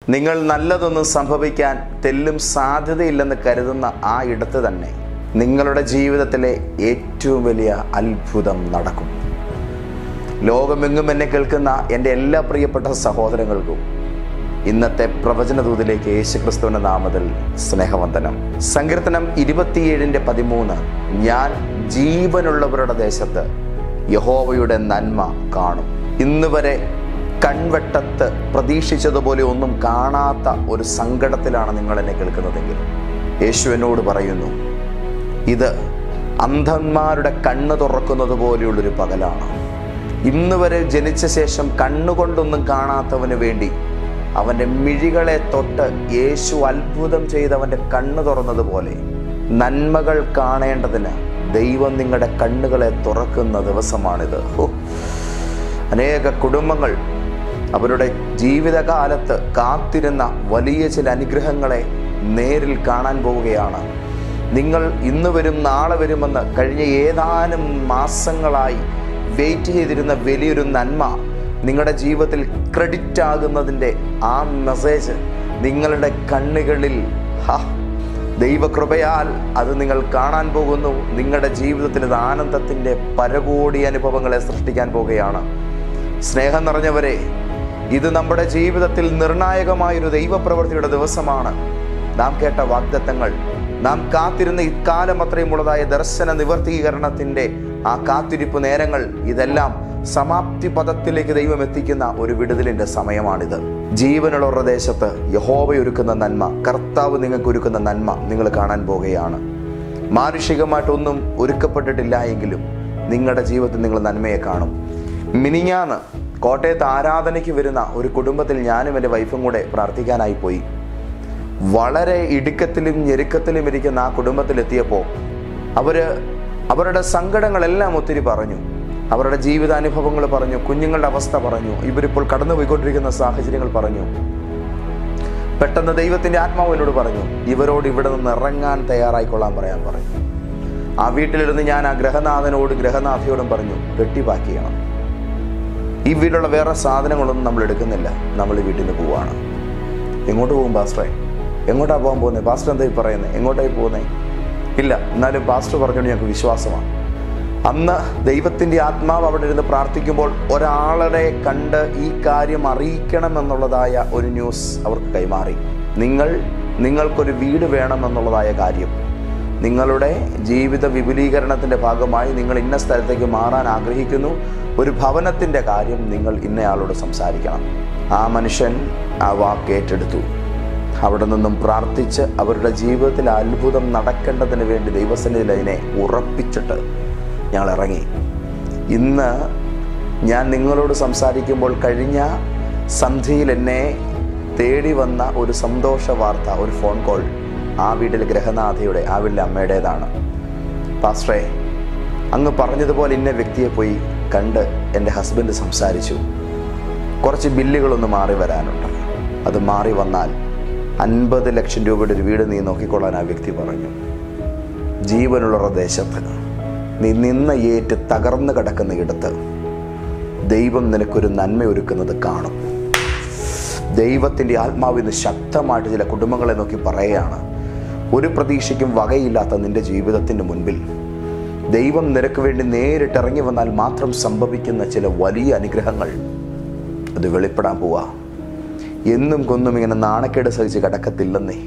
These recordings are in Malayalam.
നിങ്ങൾ നല്ലതൊന്നും സംഭവിക്കാൻ തെല്ലും സാധ്യതയില്ലെന്ന് കരുതുന്ന ആ ഇടത്ത് തന്നെ നിങ്ങളുടെ ജീവിതത്തിലെ ഏറ്റവും വലിയ അത്ഭുതം നടക്കും. ലോകമെങ്ങും എന്നെ കേൾക്കുന്ന എൻ്റെ എല്ലാ പ്രിയപ്പെട്ട സഹോദരങ്ങൾക്കും ഇന്നത്തെ പ്രവചനദൂതിലേക്ക് യേശുക്രിസ്തുവിന്റെ നാമത്തിൽ സ്നേഹവന്ദനം. സങ്കീർത്തനം 27:13 ഞാൻ ജീവനുള്ളവരുടെ ദേശത്ത് യഹോവയുടെ നന്മ കാണും. ഇന്ന് വരെ കൺവെട്ടത്ത് പ്രതീക്ഷിച്ചതുപോലെ ഒന്നും കാണാത്ത ഒരു സങ്കടത്തിലാണ് നിങ്ങൾ എന്നെ കേൾക്കുന്നതെങ്കിൽ യേശു എന്നോട് പറയുന്നു, ഇത് അന്ധന്മാരുടെ കണ്ണ് തുറക്കുന്നത് പോലെയുള്ളൊരു പകലാണ്. ഇന്ന് വരെ ജനിച്ച ശേഷം കണ്ണുകൊണ്ടൊന്നും കാണാത്തവന് വേണ്ടി അവൻ്റെ മിഴികളെ തൊട്ട് യേശു അത്ഭുതം ചെയ്തവൻ്റെ കണ്ണ് തുറന്നതുപോലെ നന്മകൾ കാണേണ്ടതിന് ദൈവം നിങ്ങളുടെ കണ്ണുകളെ തുറക്കുന്ന ദിവസമാണിത്. അനേക കുടുംബങ്ങൾ അവരുടെ ജീവിതകാലത്ത് കാത്തിരുന്ന വലിയ ചില അനുഗ്രഹങ്ങളെ നേരിൽ കാണാൻ പോവുകയാണ്. നിങ്ങൾ ഇന്ന് വരും നാളെ വരുമെന്ന് കഴിഞ്ഞ ഏതാനും മാസങ്ങളായി വെയിറ്റ് ചെയ്തിരുന്ന വലിയൊരു നന്മ നിങ്ങളുടെ ജീവിതത്തിൽ ക്രെഡിറ്റ് ആകുന്നതിൻ്റെ ആ മെസ്സേജ് നിങ്ങളുടെ കണ്ണുകളിൽ ദൈവകൃപയാൽ അത് നിങ്ങൾ കാണാൻ പോകുന്നു. നിങ്ങളുടെ ജീവിതത്തിൽ ഇത് ആനന്ദത്തിൻ്റെ പരകോടി അനുഭവങ്ങളെ സൃഷ്ടിക്കാൻ പോവുകയാണ്. സ്നേഹം നിറഞ്ഞവരെ, ഇത് നമ്മുടെ ജീവിതത്തിൽ നിർണായകമായൊരു ദൈവപ്രവൃത്തിയുടെ ദിവസമാണ്. നാം കേട്ട വാഗ്ദത്തങ്ങൾ, നാം കാത്തിരുന്ന ഇക്കാലം അത്രയുമുള്ളതായ ദർശന നിവർത്തീകരണത്തിൻ്റെ ആ കാത്തിരിപ്പ് നേരങ്ങൾ, ഇതെല്ലാം സമാപ്തി പദത്തിലേക്ക് ദൈവം എത്തിക്കുന്ന ഒരു വിടുതലിൻ്റെ സമയമാണിത്. ജീവനുള്ളവരുടെ ദേശത്ത് യഹോവ ഒരുക്കുന്ന നന്മ, കർത്താവ് നിങ്ങൾക്ക് ഒരുക്കുന്ന നന്മ നിങ്ങൾ കാണാൻ പോകുകയാണ്. മാനുഷികമായിട്ടൊന്നും ഒരുക്കപ്പെട്ടിട്ടില്ല എങ്കിലും നിങ്ങളുടെ ജീവിതത്തിൽ നിങ്ങൾ നന്മയെ കാണും. മിനിഞ്ഞാന്ന് കോട്ടയത്ത് ആരാധനയ്ക്ക് വരുന്ന ഒരു കുടുംബത്തിൽ ഞാനും എൻ്റെ വൈഫും കൂടെ പ്രാർത്ഥിക്കാനായി പോയി. വളരെ ഇടുക്കത്തിലും ഞെരുക്കത്തിലും ഇരിക്കുന്ന ആ കുടുംബത്തിലെത്തിയപ്പോൾ അവരുടെ സങ്കടങ്ങളെല്ലാം ഒത്തിരി പറഞ്ഞു, അവരുടെ ജീവിതാനുഭവങ്ങൾ പറഞ്ഞു, കുഞ്ഞുങ്ങളുടെ അവസ്ഥ പറഞ്ഞു, ഇവരിപ്പോൾ കടന്നുപോയിക്കൊണ്ടിരിക്കുന്ന സാഹചര്യങ്ങൾ പറഞ്ഞു. പെട്ടെന്ന് ദൈവത്തിൻ്റെ ആത്മാവ് എന്നോട് പറഞ്ഞു, ഇവരോട് ഇവിടെ നിന്ന് ഇറങ്ങാൻ തയ്യാറായിക്കൊള്ളാൻ പറയാൻ പറഞ്ഞു. ആ വീട്ടിലിരുന്ന് ഞാൻ ആ ഗ്രഹനാഥയോടും പറഞ്ഞു, പെട്ടി പാക്ക് ചെയ്യണം. ഈ വീട്ടിലുള്ള വേറെ സാധനങ്ങളൊന്നും നമ്മൾ എടുക്കുന്നില്ല, നമ്മൾ ഈ വീട്ടിൽ നിന്ന് പോവുകയാണ്. എങ്ങോട്ട് പോകും പാസ്റ്ററെ? എങ്ങോട്ടാണ് പോകാൻ പോകുന്നത്? പാസ്റ്റർ എന്തായി പറയുന്നത്? എങ്ങോട്ടായി പോകുന്നത്? ഇല്ല, എന്നാലും പാസ്റ്റർ പറഞ്ഞുകൊണ്ട് ഞങ്ങൾക്ക് വിശ്വാസമാണ്. അന്ന് ദൈവത്തിൻ്റെ ആത്മാവ് അവിടെ ഇരുന്ന് പ്രാർത്ഥിക്കുമ്പോൾ ഒരാളെ കണ്ട് ഈ കാര്യം അറിയിക്കണമെന്നുള്ളതായ ഒരു ന്യൂസ് അവർക്ക് കൈമാറി. നിങ്ങൾക്കൊരു വീട് വേണമെന്നുള്ളതായ കാര്യം, നിങ്ങളുടെ ജീവിത വിപുലീകരണത്തിൻ്റെ ഭാഗമായി നിങ്ങൾ ഇന്ന സ്ഥലത്തേക്ക് മാറാൻ ആഗ്രഹിക്കുന്നു, ഒരു ഭവനത്തിൻ്റെ കാര്യം നിങ്ങൾ ഇന്നയാളോട് സംസാരിക്കണം. ആ മനുഷ്യൻ ആ വാക്ക് ഏറ്റെടുത്തു. അവിടെ നിന്നും പ്രാർത്ഥിച്ച് അവരുടെ ജീവിതത്തിൽ അത്ഭുതം നടക്കേണ്ടതിന് വേണ്ടി ദൈവസന്നിധിയിൽ അതിനെ ഉറപ്പിച്ചിട്ട് ഞങ്ങൾ ഇറങ്ങി. ഇന്ന് ഞാൻ നിങ്ങളോട് സംസാരിക്കുമ്പോൾ കഴിഞ്ഞ സന്ധ്യയിൽ എന്നെ തേടി വന്ന ഒരു സന്തോഷ വാർത്ത, ഒരു ഫോൺ കോൾ ആ വീട്ടിലെ ഗ്രഹനാഥയുടെ, ആ വീട്ടിലെ അമ്മയുടേതാണ്. പാസ്റ്ററെ, അങ്ങ് പറഞ്ഞതുപോലെ ഇന്ന വ്യക്തിയെ പോയി കണ്ട് എൻ്റെ ഹസ്ബൻഡ് സംസാരിച്ചു. കുറച്ച് ബില്ലുകളൊന്ന് മാറി വരാനുണ്ട്. അത് മാറി വന്നാൽ 50 ലക്ഷം രൂപയുടെ ഒരു വീട് നീ നോക്കിക്കൊള്ളാൻ ആ വ്യക്തി പറഞ്ഞു. ജീവനുള്ളവരുടെ ദേശത്ത് നീ നിന്ന് ഏറ്റ് തകർന്നു കിടക്കുന്ന ഇടത്ത് ദൈവം നിനക്കൊരു നന്മ ഒരുക്കുന്നത് കാണും. ദൈവത്തിൻ്റെ ആത്മാവിന്ന് ശക്തമായിട്ട് ചില കുടുംബങ്ങളെ നോക്കി പറയുകയാണ്, ഒരു പ്രതീക്ഷയ്ക്കും വകയില്ലാത്ത നിന്റെ ജീവിതത്തിൻ്റെ മുൻപിൽ ദൈവം നിനക്ക് വേണ്ടി നേരിട്ട് ഇറങ്ങി വന്നാൽ മാത്രം സംഭവിക്കുന്ന ചില വലിയ അനുഗ്രഹങ്ങൾ അത് വെളിപ്പെടാൻ പോവാ. എന്നും കൊന്നും ഇങ്ങനെ നാണക്കേട് സഹിച്ച് കിടക്കത്തില്ലെന്നേ.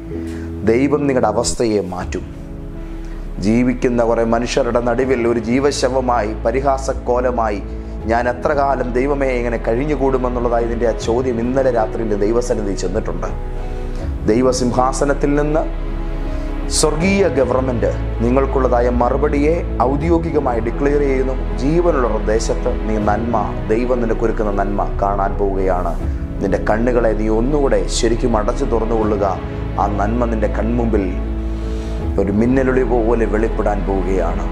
ദൈവം നിങ്ങളുടെ അവസ്ഥയെ മാറ്റും. ജീവിക്കുന്ന കുറേ മനുഷ്യരുടെ നടുവിൽ ഒരു ജീവശവമായി, പരിഹാസക്കോലമായി ഞാൻ എത്ര കാലം ദൈവമേ ഇങ്ങനെ കഴിഞ്ഞുകൂടുമെന്നുള്ളതായി ഇതിൻ്റെ ആ ചോദ്യം ഇന്നലെ രാത്രിയിൽ ദൈവസന്നിധി ചെന്നിട്ടുണ്ട്. ദൈവസിംഹാസനത്തിൽ നിന്ന് സ്വർഗീയ ഗവൺമെൻറ് നിങ്ങൾക്കുള്ളതായ മറുപടിയെ ഔദ്യോഗികമായി ഡിക്ലെയർ ചെയ്യുന്നു. ജീവനുള്ള ദേശത്ത് നീ നന്മ, ദൈവം നിനക്കൊരുക്കുന്ന നന്മ കാണാൻ പോവുകയാണ്. നിന്റെ കണ്ണുകളെ നീ ഒന്നുകൂടെ ശരിക്കും അടച്ചു തുറന്നുകൊള്ളുക. ആ നന്മ നിന്റെ കൺമുമ്പിൽ ഒരു മിന്നലൊളി പോലെ വെളിപ്പെടാൻ പോവുകയാണ്.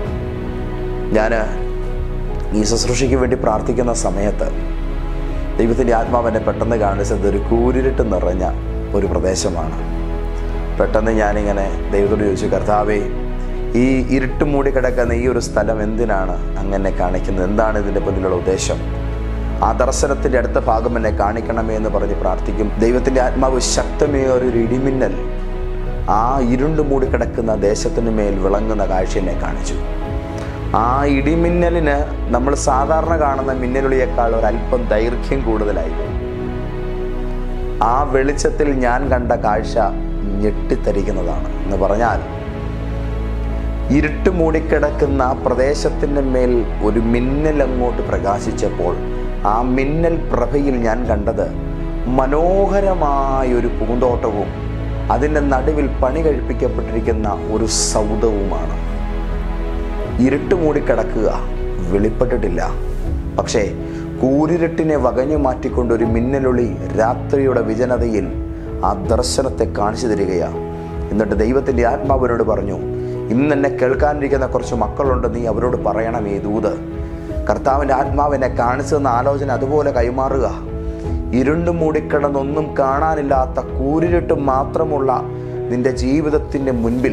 ഞാൻ ഈ ശുശ്രൂഷയ്ക്ക് വേണ്ടി പ്രാർത്ഥിക്കുന്ന സമയത്ത് ദൈവത്തിൻ്റെ ആത്മാവ് എന്നെ പെട്ടെന്ന് കാണിച്ചത് ഒരു കൂരിരുട്ട് നിറഞ്ഞ ഒരു പ്രദേശമാണ്. പെട്ടെന്ന് ഞാനിങ്ങനെ ദൈവത്തോട് ചോദിച്ചു, കർത്താവേ, ഈ ഇരുട്ട് മൂടി കിടക്കുന്ന ഈ ഒരു സ്ഥലം എന്തിനാണ് അങ്ങനെ കാണിക്കുന്നത്? എന്താണ് ഇതിൻ്റെ പിന്നിലുള്ള ഉദ്ദേശം? ആ ദർശനത്തിൻ്റെ അടുത്ത ഭാഗം എന്നെ കാണിക്കണമേ എന്ന് പറഞ്ഞ് പ്രാർത്ഥിക്കും. ദൈവത്തിൻ്റെ ആത്മാവ് ശക്തമേറിയൊരു ഇടിമിന്നൽ ആ ഇരുണ്ട് മൂടിക്കിടക്കുന്ന ദേശത്തിന് മേൽ വിളങ്ങുന്ന കാഴ്ച എന്നെ കാണിച്ചു. ആ ഇടിമിന്നലിന് നമ്മൾ സാധാരണ കാണുന്ന മിന്നലുളിയേക്കാൾ ഒരല്പം ദൈർഘ്യം കൂടുതലായിരുന്നു. ആ വെളിച്ചത്തിൽ ഞാൻ കണ്ട കാഴ്ച ഞെട്ടിത്തരിക്കുന്നതാണ്. എന്ന് പറഞ്ഞാൽ ഇരുട്ട് മൂടിക്കിടക്കുന്ന പ്രദേശത്തിൻ്റെ മേൽ ഒരു മിന്നൽ അങ്ങോട്ട് പ്രകാശിച്ചപ്പോൾ ആ മിന്നൽ പ്രഭയിൽ ഞാൻ കണ്ടത് മനോഹരമായൊരു പൂന്തോട്ടവും അതിൻ്റെ നടുവിൽ പണി കഴിപ്പിക്കപ്പെട്ടിരിക്കുന്ന ഒരു സൗധവുമാണ്. ഇരുട്ട് മൂടിക്കിടക്കുക, വെളിപ്പെട്ടിട്ടില്ല. പക്ഷേ കൂരിരുട്ടിനെ വകഞ്ഞു മാറ്റിക്കൊണ്ടൊരു മിന്നലൊളി രാത്രിയുടെ വിജനതയിൽ ആ ദർശനത്തെ കാണിച്ചു തരികയാണ്. എന്നിട്ട് ദൈവത്തിൻ്റെ ആത്മാവിനോട് പറഞ്ഞു, ഇന്ന് എന്നെ കേൾക്കാനിരിക്കുന്ന കുറച്ച് മക്കളുണ്ട്, നീ അവരോട് പറയണം ഈ ദൂത്. കർത്താവിൻ്റെ ആത്മാവിനെ കാണിച്ചെന്ന ആലോചന അതുപോലെ കൈമാറുക. ഇരുണ്ട് മൂടിക്കിടന്നൊന്നും കാണാനില്ലാത്ത കൂരിരുട്ട് മാത്രമുള്ള നിന്റെ ജീവിതത്തിൻ്റെ മുൻപിൽ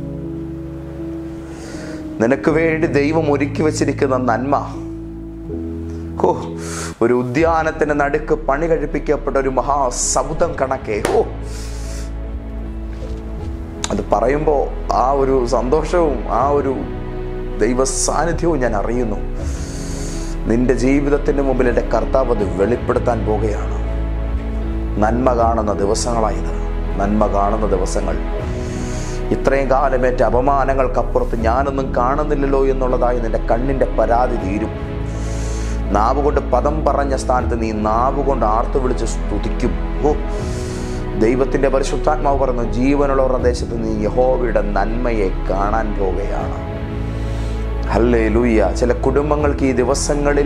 നിനക്ക് വേണ്ടി ദൈവം ഒരുക്കി വച്ചിരിക്കുന്ന നന്മ, ഒരു ഉദ്യാനത്തിന് നടുക്ക് പണി കഴിപ്പിക്കപ്പെട്ട ഒരു മഹാസൗധം കണക്കെ. അത് പറയുമ്പോൾ ആ ഒരു സന്തോഷവും ആ ഒരു ദൈവ സാന്നിധ്യവും ഞാൻ അറിയുന്നു. നിന്റെ ജീവിതത്തിൻ്റെ മുമ്പിൽ എൻ്റെ കർത്താവ് അത് വെളിപ്പെടുത്താൻ പോകുകയാണ്. നന്മ കാണുന്ന ദിവസങ്ങളായത്, നന്മ കാണുന്ന ദിവസങ്ങൾ. ഇത്രയും കാലമേറ്റ അപമാനങ്ങൾക്കപ്പുറത്ത് ഞാനൊന്നും കാണുന്നില്ലല്ലോ എന്നുള്ളതായി നിന്റെ കണ്ണിൻ്റെ പരാതി തീരും. നാവുകൊണ്ട് പദം പറഞ്ഞ സ്ഥാനത്ത് നീ നാവുകൊണ്ട് ആർത്തു വിളിച്ച് സ്തുതിക്കും. ദൈവത്തിൻ്റെ പരിശുദ്ധാത്മാവ് പറഞ്ഞു, ജീവനുള്ള ദേശത്ത് നീ യഹോവയുടെ നന്മയെ കാണാൻ പോകുകയാണ്. ഹല്ലേലൂയ. ചില കുടുംബങ്ങൾക്ക് ഈ ദിവസങ്ങളിൽ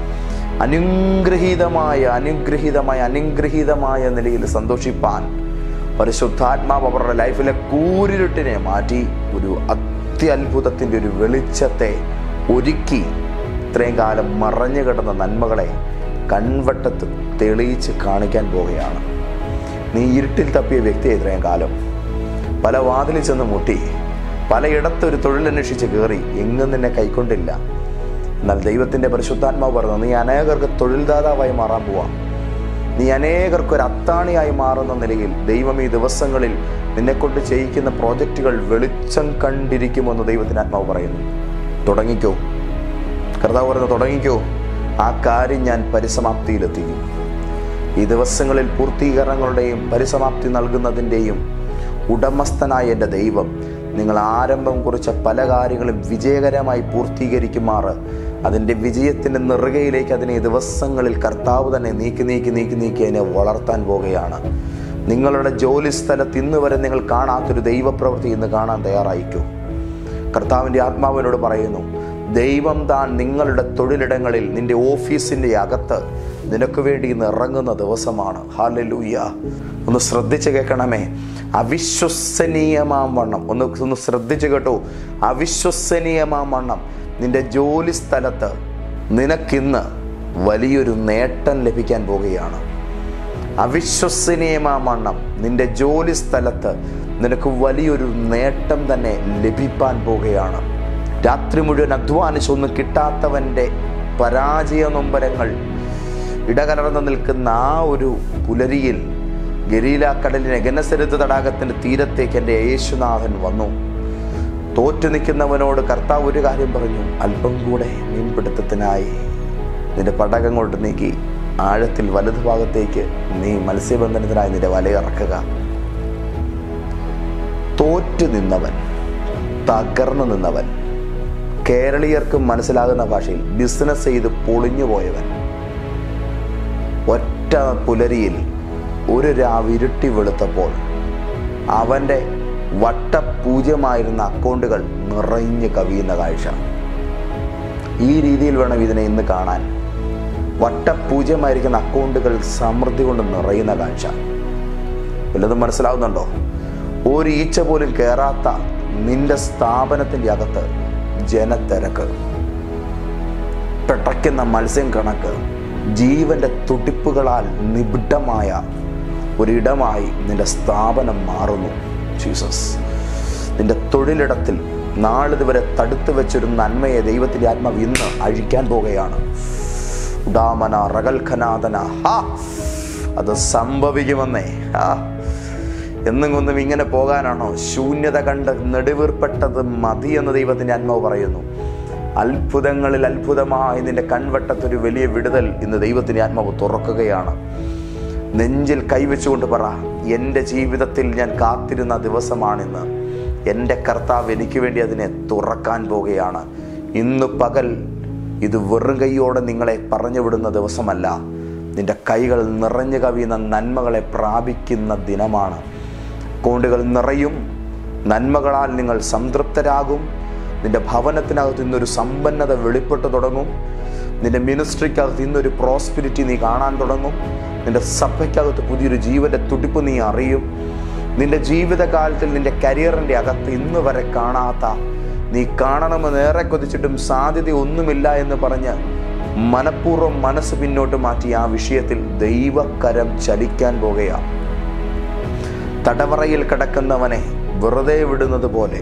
അനുഗ്രഹീതമായ നിലയിൽ സന്തോഷിപ്പാൻ പരിശുദ്ധാത്മാവ് അവരുടെ ലൈഫിലെ കൂരിരുട്ടിനെ മാറ്റി ഒരു അത്യത്ഭുതത്തിൻ്റെ ഒരു വെളിച്ചത്തെ ഒരുക്കി ഇത്രയും കാലം മറഞ്ഞു കിടന്ന നന്മകളെ കൺവട്ടത്ത് തെളിയിച്ച് കാണിക്കാൻ പോവുകയാണ്. നീ ഇരുട്ടിൽ തപ്പിയ വ്യക്തി ഇത്രയും കാലം പല വാതിലിൽ ചെന്ന് മുട്ടി, പലയിടത്തൊരു തൊഴിലന്വേഷിച്ച് കയറി, എങ്ങും നിന്നെ കൈക്കൊണ്ടില്ല. എന്നാൽ ദൈവത്തിൻ്റെ പരിശുദ്ധാത്മാവ് പറഞ്ഞു, നീ അനേകർക്ക് തൊഴിൽദാതാവായി മാറാൻ പോവാം. നീ അനേകർക്കൊരു അത്താണിയായി മാറുന്ന നിലയിൽ ദൈവം ഈ ദിവസങ്ങളിൽ നിന്നെക്കൊണ്ട് ചെയ്യിക്കുന്ന പ്രോജക്റ്റുകൾ വെളിച്ചം കണ്ടിരിക്കുമെന്ന് ദൈവത്തിൻ്റെ ആത്മാവ് പറയുന്നു. തുടങ്ങിക്കോ. കർത്താവ് പറയുന്നു, തുടങ്ങിക്കോ. ആ കാര്യം ഞാൻ പരിസമാപ്തിയിലെത്തിക്കും. ഈ ദിവസങ്ങളിൽ പൂർത്തീകരണങ്ങളുടെയും പരിസമാപ്തി നൽകുന്നതിൻ്റെയും ഉടമസ്ഥനായ എൻ്റെ ദൈവം നിങ്ങൾ ആരംഭം കുറിച്ച പല കാര്യങ്ങളും വിജയകരമായി പൂർത്തീകരിക്കുമാറ് അതിൻ്റെ വിജയത്തിൻ്റെ നെറുകയിലേക്ക് അതിനെ ദിവസങ്ങളിൽ കർത്താവ് തന്നെ നീക്കി അതിനെ വളർത്താൻ പോകുകയാണ്. നിങ്ങളുടെ ജോലി സ്ഥലത്ത് ഇന്ന് വരെ നിങ്ങൾ കാണാത്തൊരു ദൈവപ്രവൃത്തി ഇന്ന് കാണാൻ തയ്യാറായിക്കൂ. കർത്താവിൻ്റെ ആത്മാവിനോട് പറയുന്നു, ദൈവം താൻ നിങ്ങളുടെ തൊഴിലിടങ്ങളിൽ, നിന്റെ ഓഫീസിൻ്റെ അകത്ത് നിനക്ക് വേണ്ടി ഇന്ന് ഇറങ്ങുന്ന ദിവസമാണ്. ഹല്ലേലൂയ. ഒന്ന് ശ്രദ്ധിച്ച് കേൾക്കണമേ. അവിശ്വസനീയമാം വണ്ണം ഒന്ന് ശ്രദ്ധിച്ച് കേട്ടോ. അവിശ്വസനീയമാം വണ്ണം നിന്റെ ജോലി സ്ഥലത്ത് നിനക്കിന്ന് വലിയൊരു നേട്ടം ലഭിക്കാൻ പോകുകയാണ്. അവിശ്വസനീയമാം വണ്ണം നിന്റെ ജോലി സ്ഥലത്ത് നിനക്ക് വലിയൊരു നേട്ടം തന്നെ ലഭിക്കാൻ പോകുകയാണ്. രാത്രി മുഴുവൻ അധ്വാനിച്ചൊന്നും കിട്ടാത്തവൻ്റെ പരാജയ നൊമ്പരങ്ങൾ ഇടകലർന്ന് നിൽക്കുന്ന ആ ഒരു പുലരിയിൽ ഗലീല കടലിനെ ഗന്നസരത്ത് തടാകത്തിൻ്റെ തീരത്തേക്ക് എൻ്റെ യേശുനാഥൻ വന്നു. തോറ്റു നിൽക്കുന്നവനോട് കർത്താവ് ഒരു കാര്യം പറഞ്ഞു, അല്പം കൂടെ മീൻപിടുത്തത്തിനായി നിന്റെ പടകം കൊണ്ട് നീക്കി ആഴത്തിൽ വലതുഭാഗത്തേക്ക് നീ മത്സ്യബന്ധനത്തിനായി നിന്റെ വലയിറക്കുക. തോറ്റു നിന്നവൻ, തകർന്നു നിന്നവൻ, കേരളീയർക്ക് മനസ്സിലാകുന്ന ഭാഷയിൽ ബിസിനസ് ചെയ്ത് പൊളിഞ്ഞു പോയവൻ, ഒറ്റ പുലരിയിൽ ഒരു രാവിരുട്ടി വെളുത്തപ്പോൾ അവൻ്റെ വട്ടപൂജ്യമായിരുന്ന അക്കൗണ്ടുകൾ നിറഞ്ഞു കവിയുന്ന കാഴ്ച. ഈ രീതിയിൽ വേണം ഇതിനെ ഇന്ന് കാണാൻ. വട്ടപൂജ്യമായിരിക്കുന്ന അക്കൗണ്ടുകൾ സമൃദ്ധി കൊണ്ട് നിറയുന്ന കാഴ്ച. വല്ലതും മനസ്സിലാവുന്നുണ്ടോ? ഒരു ഈച്ച പോലും കയറാത്ത നിന്റെ സ്ഥാപനത്തിൻ്റെ അകത്ത് ജനത്തിരക്ക്, പിടയ്ക്കുന്ന മത്സ്യം കണക്ക്, ജീവന്റെ തുടിപ്പുകളാൽ നിബിഡമായ ഒരിടമായി നിന്റെ സ്ഥാപനം മാറുന്നു. ജീസസ്, നിന്റെ തൊഴിലിടത്തിൽ നാളിതുവരെ തടുത്തു വെച്ചൊരു നന്മയെ ദൈവത്തിൻ്റെ ആത്മാവ് ഇന്ന് അഴിക്കാൻ പോകുകയാണ്. ഉഡാമന റകൽഖനാദന. അത് സംഭവിക്കുമെന്നേ. എന്നും ഇങ്ങനെ പോകാനാണോ? ശൂന്യത കണ്ട് നെടുവീർപ്പെട്ടത് മതി എന്ന് ദൈവത്തിൻ്റെ ആത്മാവ് പറയുന്നു. അത്ഭുതങ്ങളിൽ അത്ഭുതമായി നിന്റെ കൺവട്ടത്തൊരു വലിയ വിടുതൽ ഇന്ന് ദൈവത്തിൻ്റെ ആത്മാവ് തുറക്കുകയാണ്. നെഞ്ചിൽ കൈവച്ചുകൊണ്ട് പറ, എൻ്റെ ജീവിതത്തിൽ ഞാൻ കാത്തിരുന്ന ദിവസമാണിന്ന്. എൻ്റെ കർത്താവ് എനിക്ക് വേണ്ടി അതിനെ തുറക്കാൻ പോകുകയാണ്. ഇന്ന് പകൽ ഇത് വെറും കൈയോടെ നിങ്ങളെ പറഞ്ഞു വിടുന്ന ദിവസമല്ല. നിന്റെ കൈകൾ നിറഞ്ഞു കവിയുന്ന നന്മകളെ പ്രാപിക്കുന്ന ദിനമാണ്. അക്കൗണ്ടുകൾ നിറയും. നന്മകളാൽ നിങ്ങൾ സംതൃപ്തരാകും. നിന്റെ ഭവനത്തിനകത്ത് ഇന്നൊരു സമ്പന്നത വെളിപ്പെട്ടു തുടങ്ങും. നിന്റെ മിനിസ്ട്രിക്കകത്ത് ഇന്നൊരു പ്രോസ്പിരിറ്റി നീ കാണാൻ തുടങ്ങും. നിന്റെ സഭയ്ക്കകത്ത് പുതിയൊരു ജീവന്റെ തുടിപ്പ് നീ അറിയും. നിന്റെ ജീവിതകാലത്തിൽ നിന്റെ കരിയറിൻ്റെ അകത്ത് ഇന്ന് വരെ കാണാത്ത, നീ കാണണമെന്ന് ഏറെ കൊതിച്ചിട്ടും സാധ്യത ഒന്നുമില്ല എന്ന് പറഞ്ഞ് മനഃപൂർവ്വം മനസ്സ് പിന്നോട്ട് മാറ്റി ആ വിഷയത്തിൽ ദൈവകരം ചലിക്കാൻ പോകുകയാണ്. തടവറയിൽ കിടക്കുന്നവനെ വെറുതെ വിടുന്നത് പോലെ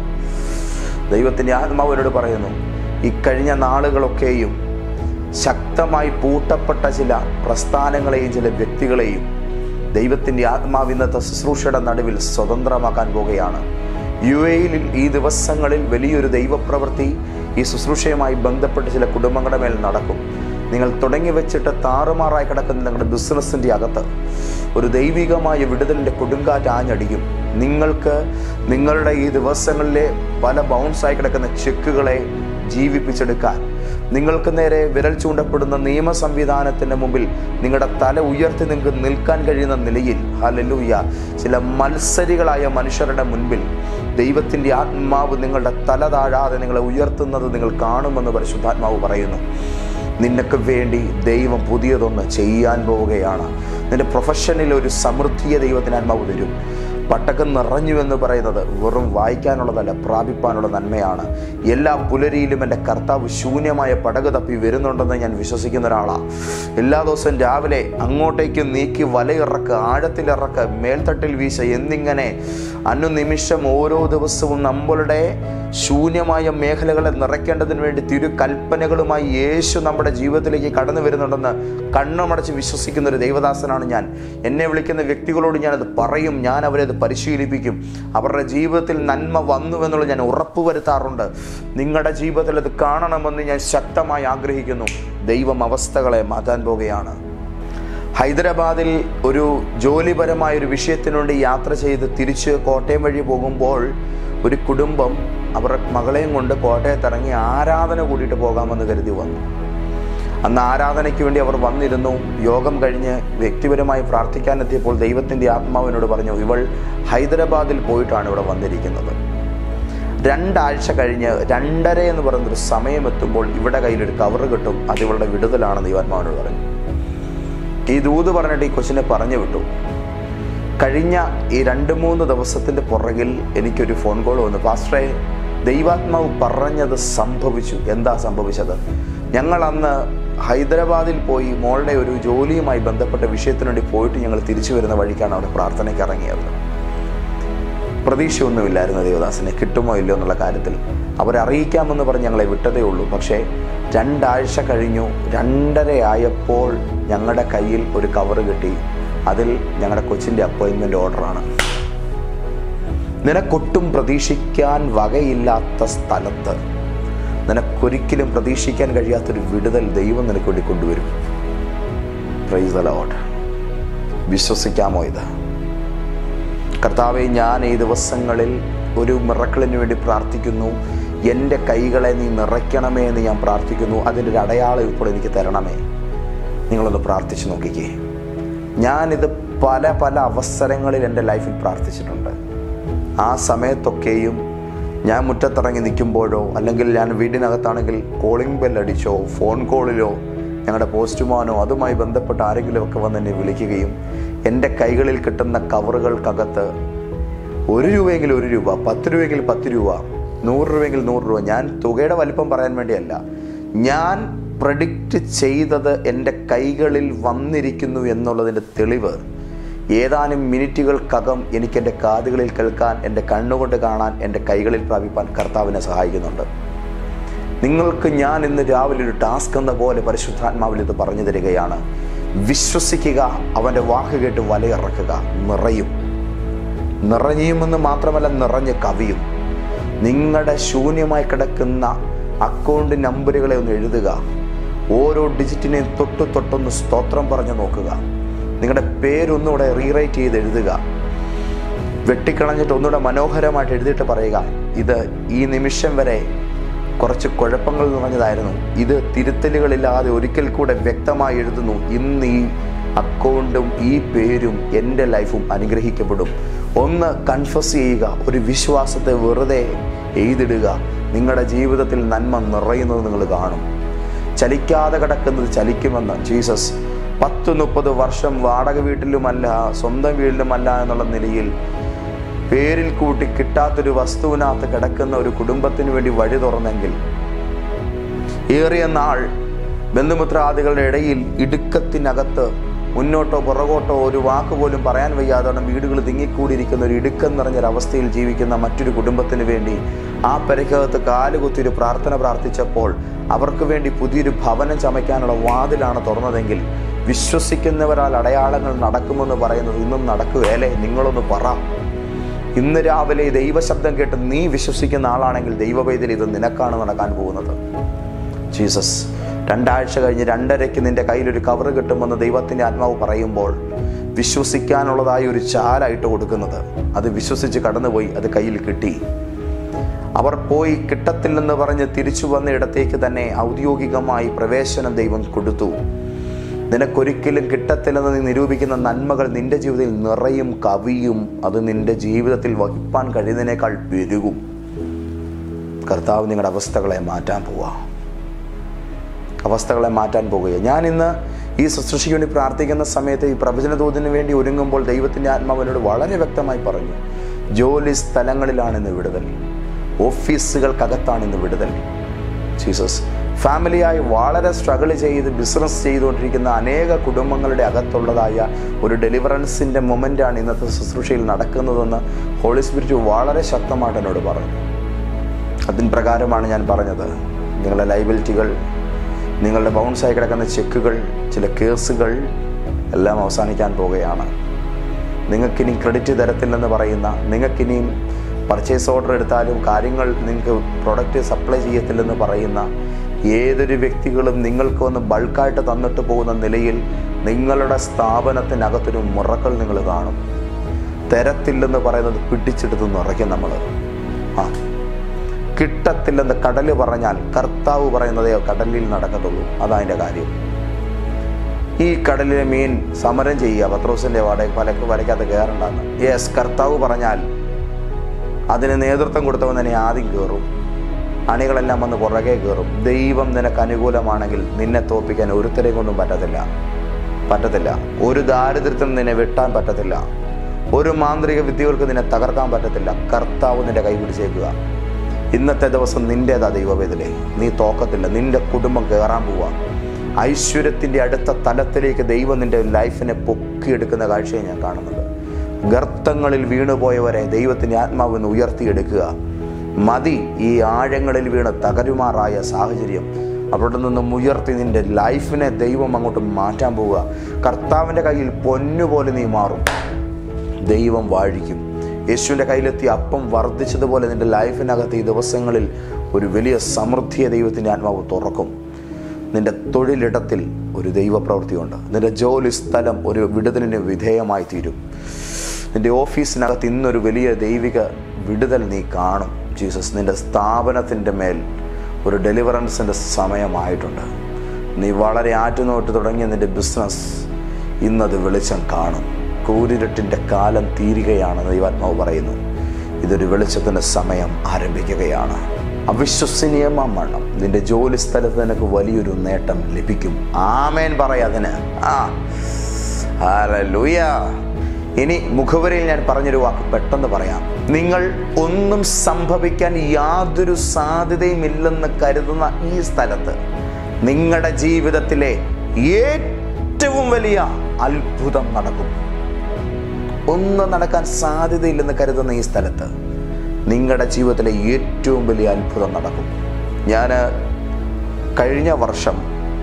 ദൈവത്തിൻ്റെ ആത്മാവിനോട് പറയുന്നു, ഇക്കഴിഞ്ഞ നാളുകളൊക്കെയും ശക്തമായി പൂട്ടപ്പെട്ട ചില പ്രസ്ഥാനങ്ങളെയും ചില വ്യക്തികളെയും ദൈവത്തിൻ്റെ ആത്മാവ് ഇന്നത്തെ ശുശ്രൂഷയുടെ നടുവിൽ സ്വതന്ത്രമാക്കാൻ പോകുകയാണ്. UAE-ൽ ഈ ദിവസങ്ങളിൽ വലിയൊരു ദൈവപ്രവൃത്തി ഈ ശുശ്രൂഷയുമായി ബന്ധപ്പെട്ട് ചില കുടുംബങ്ങളുടെ മേൽ നടക്കും. നിങ്ങൾ തുടങ്ങി വെച്ചിട്ട് താറുമാറായി കിടക്കുന്ന നിങ്ങളുടെ ബിസിനസ്സിൻ്റെ അകത്ത് ഒരു ദൈവികമായ വിടുതലിൻ്റെ കൊടുങ്കാറ്റ് ആഞ്ഞടിക്കും. നിങ്ങൾക്ക് നിങ്ങളുടെ ഈ ദിവസങ്ങളിലെ പല ബൗൺസായി കിടക്കുന്ന ചെക്കുകളെ ജീവിപ്പിച്ചെടുക്കാൻ, നിങ്ങൾക്ക് നേരെ വിരൽ ചൂണ്ടപ്പെടുന്ന നിയമ സംവിധാനത്തിൻ്റെ മുമ്പിൽ നിങ്ങളുടെ തല ഉയർത്തി നിങ്ങൾക്ക് നിൽക്കാൻ കഴിയുന്ന നിലയിൽ ഹല്ലേലൂയ ചില മത്സരികളായ മനുഷ്യരുടെ മുൻപിൽ ദൈവത്തിൻ്റെ ആത്മാവ് നിങ്ങളുടെ തല താഴാതെ നിങ്ങളെ ഉയർത്തുന്നത് നിങ്ങൾ കാണുമെന്ന് പരിശുദ്ധാത്മാവ് പറയുന്നു. നിനക്ക് വേണ്ടി ദൈവം പുതിയതൊന്ന് ചെയ്യാൻ പോവുകയാണ്. നിന്റെ പ്രൊഫഷനിൽ ഒരു സമൃദ്ധിയെ ദൈവത്തിന് ആത്മാവ് തരും. പട്ടക്കം നിറഞ്ഞു എന്ന് പറയുന്നത് വെറും വായിക്കാനുള്ളതല്ല, പ്രാപിപ്പാനുള്ള നന്മയാണ്. എല്ലാ പുലരിയിലും എൻ്റെ കർത്താവ് ശൂന്യമായ പടക് തപ്പി വരുന്നുണ്ടെന്ന് ഞാൻ വിശ്വസിക്കുന്ന ഒരാളാണ്. എല്ലാ ദിവസവും രാവിലെ അങ്ങോട്ടേക്ക് നീക്കി വലയിറക്ക്, ആഴത്തിലിറക്ക്, മേൽത്തട്ടിൽ വീശ എന്നിങ്ങനെ അനുനിമിഷം ഓരോ ദിവസവും നമ്മളുടെ ശൂന്യമായ മേഖലകളെ നിറയ്ക്കേണ്ടതിന് വേണ്ടി തിരുകൽപ്പനകളുമായി യേശു നമ്മുടെ ജീവിതത്തിലേക്ക് കടന്നു വരുന്നുണ്ടെന്ന് കണ്ണുമടച്ച് വിശ്വസിക്കുന്ന ഒരു ദൈവദാസനാണ് ഞാൻ. എന്നെ വിളിക്കുന്ന വ്യക്തികളോട് ഞാനത് പറയും, ഞാൻ അവരെ അത് പരിശീലിപ്പിക്കും. അവരുടെ ജീവിതത്തിൽ നന്മ വന്നുവെന്നുള്ളത് ഞാൻ ഉറപ്പുവരുത്താറുണ്ട്. നിങ്ങളുടെ ജീവിതത്തിൽ അത് കാണണമെന്ന് ഞാൻ ശക്തമായി ആഗ്രഹിക്കുന്നു. ദൈവം അവസ്ഥകളെ മാറ്റാൻ പോകുകയാണ്. ഹൈദരാബാദിൽ ഒരു ജോലിപരമായൊരു വിഷയത്തിനു വേണ്ടി യാത്ര ചെയ്ത് തിരിച്ച് കോട്ടയം വഴി പോകുമ്പോൾ ഒരു കുടുംബം അവരുടെ മകളെയും കൊണ്ട് കോട്ടയത്തിറങ്ങി ആരാധന കൂടിയിട്ട് പോകാമെന്ന് കരുതി വന്നു. അന്ന് ആരാധനയ്ക്ക് വേണ്ടി അവർ വന്നിരുന്നു. യോഗം കഴിഞ്ഞ് വ്യക്തിപരമായി പ്രാർത്ഥിക്കാനെത്തിയപ്പോൾ ദൈവത്തിൻ്റെ ആത്മാവിനോട് പറഞ്ഞു, ഇവൾ ഹൈദരാബാദിൽ പോയിട്ടാണ് ഇവിടെ വന്നിരിക്കുന്നത്. 2 ആഴ്ച കഴിഞ്ഞ് 2:30 എന്ന് പറയുന്നൊരു സമയമെത്തുമ്പോൾ ഇവിടെ കയ്യിലൊരു കവറ് കിട്ടും, അത് ഇവളുടെ വിടുതലാണെന്ന് ദൈവാത്മാവിനോട് പറഞ്ഞു. ഈ ദൂത് പറഞ്ഞിട്ട് ഈ കൊച്ചിനെ പറഞ്ഞു വിട്ടു. കഴിഞ്ഞ ഈ 2-3 ദിവസത്തിൻ്റെ പുറകിൽ എനിക്കൊരു ഫോൺ കോൾ വന്നു, പാസ്റ്ററെ ദൈവാത്മാവ് പറഞ്ഞത് സംഭവിച്ചു. എന്താ സംഭവിച്ചത്? ഞങ്ങൾ അന്ന് ഹൈദരാബാദിൽ പോയി മോളുടെ ഒരു ജോലിയുമായി ബന്ധപ്പെട്ട വിഷയത്തിനു വേണ്ടി പോയിട്ട് ഞങ്ങൾ തിരിച്ചു വരുന്ന വഴിക്കാണ് അവിടെ പ്രാർത്ഥനയ്ക്ക് ഇറങ്ങിയത്. പ്രതീക്ഷയൊന്നുമില്ലായിരുന്നു ദേവദാസനെ കിട്ടുമോ ഇല്ലയോ എന്നുള്ള കാര്യത്തിൽ. അവരെ അറിയിക്കാമെന്ന് പറഞ്ഞ് ഞങ്ങളെ വിട്ടതേ ഉള്ളൂ. പക്ഷേ 2 ആഴ്ച കഴിഞ്ഞു. 2:30 ആയപ്പോൾ ഞങ്ങളുടെ കയ്യിൽ ഒരു കവറ് കിട്ടി. അതിൽ ഞങ്ങളുടെ കൊച്ചിൻ്റെ അപ്പോയിൻമെൻ്റ് ഓർഡറാണ്. നിനക്കൊട്ടും പ്രതീക്ഷിക്കാൻ വകയില്ലാത്ത സ്ഥലത്ത് നിനക്കൊരിക്കലും പ്രതീക്ഷിക്കാൻ കഴിയാത്തൊരു വിടുതൽ ദൈവം നിനക്ക് വേണ്ടി കൊണ്ടുവരും. Praise the Lord. വിശ്വസിക്കാമോ ഇത്? കർത്താവേ, ഞാൻ ഈ ദിവസങ്ങളിൽ ഒരു മിറക്കിളിന് വേണ്ടി പ്രാർത്ഥിക്കുന്നു. എൻ്റെ കൈകളെ നീ നിറയ്ക്കണമേ എന്ന് ഞാൻ പ്രാർത്ഥിക്കുന്നു. അതിൻ്റെ ഒരു അടയാളം ഇപ്പോൾ എനിക്ക് തരണമേ. നിങ്ങളൊന്ന് പ്രാർത്ഥിച്ച് നോക്കിക്കേ. ഞാനിത് പല അവസരങ്ങളിൽ എൻ്റെ ലൈഫിൽ പ്രാർത്ഥിച്ചിട്ടുണ്ട്. ആ സമയത്തൊക്കെയും ഞാൻ മുറ്റത്തിറങ്ങി നിൽക്കുമ്പോഴോ അല്ലെങ്കിൽ ഞാൻ വീടിനകത്താണെങ്കിൽ കോളിംഗ് ബെല്ലടിച്ചോ ഫോൺ കോളിലോ ഞങ്ങളുടെ പോസ്റ്റ്മാനോ അതുമായി ബന്ധപ്പെട്ട ആരെങ്കിലുമൊക്കെ വന്ന് എന്നെ വിളിക്കുകയും എൻ്റെ കൈകളിൽ കിട്ടുന്ന കവറുകൾക്കകത്ത് 1 രൂപയെങ്കിൽ 1 രൂപ, 10 രൂപയെങ്കിൽ 10 രൂപ, 100 രൂപയെങ്കിൽ 100 രൂപ, ഞാൻ തുകയുടെ വലിപ്പം പറയാൻ വേണ്ടിയല്ല, ഞാൻ പ്രഡിക്റ്റ് ചെയ്തത് എൻ്റെ കൈകളിൽ വന്നിരിക്കുന്നു എന്നുള്ളതിൻ്റെ തെളിവ് ഏതാനും മിനിറ്റുകൾക്കകം എനിക്ക് എൻ്റെ കാതുകളിൽ കേൾക്കാൻ, എൻ്റെ കണ്ണുകൊണ്ട് കാണാൻ, എൻ്റെ കൈകളിൽ പ്രാപിപ്പാൻ കർത്താവിനെ സഹായിക്കുന്നുണ്ട്. നിങ്ങൾക്ക് ഞാൻ ഇന്ന് രാവിലെ ഒരു ടാസ്ക് എന്ന പോലെ പരിശുദ്ധാത്മാവിൽ ഇത് പറഞ്ഞു തരികയാണ്. വിശ്വസിക്കുക, അവൻ്റെ വാക്ക് കേട്ട് വലയിറക്കുക. നിറയുമെന്ന് മാത്രമല്ല, നിറഞ്ഞ് കവിയും. നിങ്ങളുടെ ശൂന്യമായി കിടക്കുന്ന അക്കൗണ്ട് നമ്പറുകളെ ഒന്ന് എഴുതുക. ഓരോ ഡിജിറ്റിനെയും തൊട്ടൊന്ന് സ്തോത്രം പറഞ്ഞു നോക്കുക. നിങ്ങളുടെ പേരൊന്നുകൂടെ റീറൈറ്റ് ചെയ്ത് എഴുതുക. വെട്ടിക്കളഞ്ഞിട്ട് ഒന്നുകൂടെ മനോഹരമായിട്ട് എഴുതിയിട്ട് പറയുക, ഇത് ഈ നിമിഷം വരെ കുറച്ച് കുഴപ്പങ്ങൾ നിറഞ്ഞതായിരുന്നു, ഇത് തിരുത്തലുകളില്ലാതെ ഒരിക്കൽ കൂടെ വ്യക്തമായി എഴുതുന്നു. ഇന്ന് ഈ അക്കൗണ്ടും ഈ പേരും എൻ്റെ ലൈഫും അനുഗ്രഹിക്കപ്പെടും. ഒന്ന് കൺഫസ് ചെയ്യുക. ഒരു വിശ്വാസത്തെ വെറുതെ എഴുതിടുക. നിങ്ങളുടെ ജീവിതത്തിൽ നന്മ നിറയുന്നത് നിങ്ങൾ കാണും. ചലിക്കാതെ കിടക്കുന്നത് ചലിക്കുമെന്ന് ജീസസ് 10-30 വർഷം വാടക വീട്ടിലുമല്ല, സ്വന്തം വീട്ടിലുമല്ല എന്നുള്ള നിലയിൽ പേരിൽ കൂട്ടി കിട്ടാത്തൊരു വസ്തുവിനകത്ത് കിടക്കുന്ന ഒരു കുടുംബത്തിന് വേണ്ടി വഴി തുറന്നെങ്കിൽ, ഏറിയ നാൾ ബന്ധുമിത്രാദികളുടെ ഇടയിൽ ഇടുക്കത്തിനകത്ത് മുന്നോട്ടോ പുറകോട്ടോ ഒരു വാക്ക് പോലും പറയാൻ വയ്യാതെ വീടുകൾ തിങ്ങിക്കൂടിയിരിക്കുന്ന ഒരു ഇടുക്കം നിറഞ്ഞൊരവസ്ഥയിൽ ജീവിക്കുന്ന മറ്റൊരു കുടുംബത്തിന് വേണ്ടി ആ പെരക്കകത്ത് കാലുകുത്തിയൊരു പ്രാർത്ഥന പ്രാർത്ഥിച്ചപ്പോൾ അവർക്ക് വേണ്ടി പുതിയൊരു ഭവനം ചമയ്ക്കാനുള്ള വാതിലാണ് തുറന്നതെങ്കിൽ, വിശ്വസിക്കുന്നവരാൽ അടയാളങ്ങൾ നടക്കുമെന്ന് പറയുന്നത് ഇന്നും നടക്കുകയല്ലേ? നിങ്ങളൊന്ന് പറ. ഇന്ന് രാവിലെ ദൈവശബ്ദം കേട്ട് നീ വിശ്വസിക്കുന്ന ആളാണെങ്കിൽ ദൈവവേദിയിൽ ഇത് നിനക്കാണ് നടക്കാൻ പോകുന്നത്. ജീസസ് 2 ആഴ്ച കഴിഞ്ഞ് 2:30 നിന്റെ കയ്യിലൊരു കവറ് കിട്ടുമെന്ന് ദൈവത്തിൻ്റെ ആത്മാവ് പറയുമ്പോൾ വിശ്വസിക്കാനുള്ളതായി ഒരു ചാലായിട്ട് കൊടുക്കുന്നത്, അത് വിശ്വസിച്ച് കടന്നുപോയി, അത് കയ്യിൽ കിട്ടി. അവർ പോയി കിട്ടത്തില്ലെന്ന് പറഞ്ഞ് തിരിച്ചു വന്ന ഇടത്തേക്ക് തന്നെ ഔദ്യോഗികമായി പ്രവേശനം ദൈവം കൊടുത്തു. നിനക്കൊരിക്കലും കിട്ടത്തില്ലെന്ന് നീ നിരൂപിക്കുന്ന നന്മകൾ നിന്റെ ജീവിതത്തിൽ നിറയും, കവിയും. അത് നിന്റെ ജീവിതത്തിൽ വഹിപ്പാൻ കഴിയുന്നതിനേക്കാൾ പെരുകും. കർത്താവ് നിങ്ങളുടെ അവസ്ഥകളെ മാറ്റാൻ പോവുക. ഞാൻ ഇന്ന് ഈ ശുശ്രൂഷയ്ക്ക് വേണ്ടി പ്രാർത്ഥിക്കുന്ന സമയത്ത് ഈ പ്രവചനദൂതിന് വേണ്ടി ഒരുങ്ങുമ്പോൾ ദൈവത്തിൻ്റെ ആത്മാവിനോട് വളരെ വ്യക്തമായി പറഞ്ഞു, ജോലി സ്ഥലങ്ങളിലാണ് ഇന്ന് വിടുതൽ, ഓഫീസുകൾക്കകത്താണ് ഇന്ന് വിടുതൽ. ജീസസ്, ഫാമിലിയായി വളരെ സ്ട്രഗിൾ ചെയ്ത് ബിസിനസ് ചെയ്തുകൊണ്ടിരിക്കുന്ന അനേക കുടുംബങ്ങളുടെ അകത്തുള്ളതായ ഒരു ഡെലിവറൻസിൻ്റെ മൊമെൻ്റാണ് ഇന്നത്തെ ശുശ്രൂഷയിൽ നടക്കുന്നതെന്ന് ഹോളി സ്പിരിറ്റ് വളരെ ശക്തമായിട്ട് എന്നോട് പറഞ്ഞു. അതിന് പ്രകാരമാണ് ഞാൻ പറഞ്ഞത്. നിങ്ങളുടെ ലയബിലിറ്റികൾ, നിങ്ങളുടെ ബൗൺസായി കിടക്കുന്ന ചെക്കുകൾ, ചില കേസുകൾ എല്ലാം അവസാനിക്കാൻ പോവുകയാണ്. നിങ്ങൾക്കിനി ക്രെഡിറ്റ് തരത്തില്ലെന്ന് പറയുന്ന, നിങ്ങൾക്കിനിയും പർച്ചേസ് ഓർഡർ എടുത്താലും കാര്യങ്ങൾ നിങ്ങൾക്ക് പ്രൊഡക്റ്റ് സപ്ലൈ ചെയ്യത്തില്ലെന്ന് പറയുന്ന ഏതൊരു വ്യക്തികളും നിങ്ങൾക്കൊന്ന് ബൾക്കായിട്ട് തന്നിട്ട് പോകുന്ന നിലയിൽ നിങ്ങളുടെ സ്ഥാപനത്തിനകത്തൊരു മുറക്കൾ നിങ്ങൾ കാണും. തരത്തില്ലെന്ന് പറയുന്നത് പിടിച്ചെടുത്ത് നിറയ്ക്കും നമ്മൾ. കിട്ടത്തില്ലെന്ന് കടൽ പറഞ്ഞാൽ കർത്താവ് പറയുന്നതേ കടലിൽ നടക്കത്തുള്ളൂ. അതതിൻ്റെ കാര്യം. ഈ കടലിലെ മീൻ സമരം ചെയ്യുക, പത്രോസിൻ്റെ വലയ്ക്കകത്ത് കയറണ്ടെന്ന്. യെസ്, കർത്താവ് പറഞ്ഞാൽ അതിന് നേതൃത്വം കൊടുത്തവൻ തന്നെ ആദ്യം കയറും, അണികളെല്ലാം വന്ന് പുറകെ കയറും. ദൈവം നിനക്ക് അനുകൂലമാണെങ്കിൽ നിന്നെ തോൽപ്പിക്കാൻ ഒരുത്തരെയും കൊണ്ടും പറ്റത്തില്ല. ഒരു ദാരിദ്ര്യത്തിൽ നിന്നെ വെട്ടാൻ പറ്റത്തില്ല. ഒരു മാന്ത്രിക വിദ്യകൾക്ക് നിന്നെ തകർക്കാൻ പറ്റത്തില്ല. കർത്താവ് നിന്റെ കൈ പിടിച്ചേക്കുക. ഇന്നത്തെ ദിവസം നിൻ്റേതാ ദൈവവേദനയെ. നീ തോക്കത്തില്ല. നിന്റെ കുടുംബം കയറാൻ പോവുക. ഐശ്വര്യത്തിൻ്റെ അടുത്ത തലത്തിലേക്ക് ദൈവം നിന്റെ ലൈഫിനെ പൊക്കിയെടുക്കുന്ന കാഴ്ചയെ ഞാൻ കാണുന്നുണ്ട്. ഗർത്തങ്ങളിൽ വീണുപോയവരെ ദൈവത്തിൻ്റെ ആത്മാവിന് ഉയർത്തിയെടുക്കുക. മതി ഈ ആഴങ്ങളിൽ വീണ് തകരുമാറായ സാഹചര്യം. അവിടെ നിന്നും ഉയർത്തി നിന്റെ ലൈഫിനെ ദൈവം അങ്ങോട്ട് മാറ്റാൻ പോവുക. കർത്താവിൻ്റെ കയ്യിൽ പൊന്നുപോലെ നീ മാറും. ദൈവം വാഴിക്കും. യേശുവിൻ്റെ കയ്യിലെത്തി അപ്പം വർദ്ധിച്ചതുപോലെ നിന്റെ ലൈഫിനകത്ത് ഈ ദിവസങ്ങളിൽ ഒരു വലിയ സമൃദ്ധിയെ ദൈവത്തിൻ്റെ ആത്മാവ് തുറക്കും. നിന്റെ തൊഴിലിടത്തിൽ ഒരു ദൈവപ്രവൃത്തിയുണ്ട്. നിന്റെ ജോലി സ്ഥലം ഒരു വിടുതലിന് വിധേയമായി തീരും. നിന്റെ ഓഫീസിനകത്ത് ഇന്നൊരു വലിയ ദൈവിക വിടുതൽ നീ കാണും. ജീസസ്, നിന്റെ സ്ഥാപനത്തിൻ്റെ മേൽ ഒരു ഡെലിവറൻസിൻ്റെ സമയമായിട്ടുണ്ട്. നീ വളരെ ആറ്റുനോട്ട് തുടങ്ങിയ നിന്റെ ബിസിനസ് ഇന്നത് വെളിച്ചം കാണും. കൂരിരുട്ടിൻ്റെ കാലം തീരുകയാണ് ദൈവാത്മാവ് പറയുന്നു. ഇതൊരു വെളിച്ചത്തിൻ്റെ സമയം ആരംഭിക്കുകയാണ്. അവിശ്വസനീയമാണ്. നിന്റെ ജോലി സ്ഥലത്ത് നിനക്ക് വലിയൊരു നേട്ടം ലഭിക്കും. ആമേൻ പറയാതിന്. ഹല്ലേലൂയ. ഇനി മുഖവരയിൽ ഞാൻ പറഞ്ഞൊരു വാക്ക് പെട്ടെന്ന് പറയാം. നിങ്ങൾ ഒന്നും സംഭവിക്കാൻ യാതൊരു സാധ്യതയുമില്ലെന്ന് കരുതുന്ന ഈ സ്ഥലത്ത് നിങ്ങളുടെ ജീവിതത്തിലെ ഏറ്റവും വലിയ അത്ഭുതം നടക്കും. ഒന്നും നടക്കാൻ സാധ്യതയില്ലെന്ന് കരുതുന്ന ഈ സ്ഥലത്ത് നിങ്ങളുടെ ജീവിതത്തിലെ ഏറ്റവും വലിയ അത്ഭുതം നടക്കും. ഞാൻ കഴിഞ്ഞ വർഷം